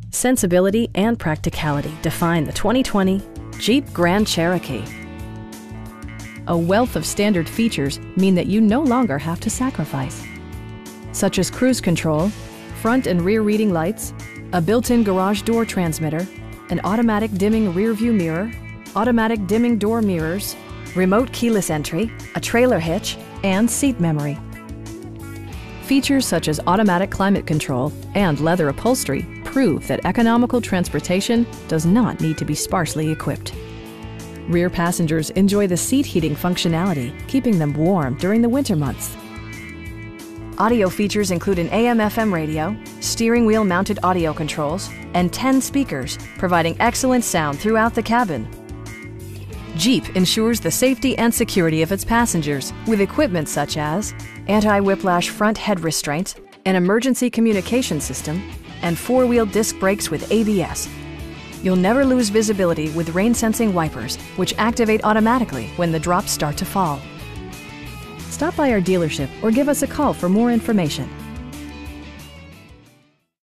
Sensibility and practicality define the 2020 Jeep Grand Cherokee. A wealth of standard features mean that you no longer have to sacrifice, such as cruise control, front and rear reading lights, a built-in garage door transmitter, an automatic dimming rear-view mirror, automatic dimming door mirrors, remote keyless entry, a trailer hitch, and seat memory. Features such as automatic climate control and leather upholstery prove that economical transportation does not need to be sparsely equipped. Rear passengers enjoy the seat heating functionality, keeping them warm during the winter months. Audio features include an AM/FM radio, steering wheel mounted audio controls, and 10 speakers, providing excellent sound throughout the cabin. Jeep ensures the safety and security of its passengers with equipment such as anti-whiplash front head restraints, an emergency communication system, and four-wheel disc brakes with ABS. You'll never lose visibility with rain-sensing wipers, which activate automatically when the drops start to fall. Stop by our dealership or give us a call for more information.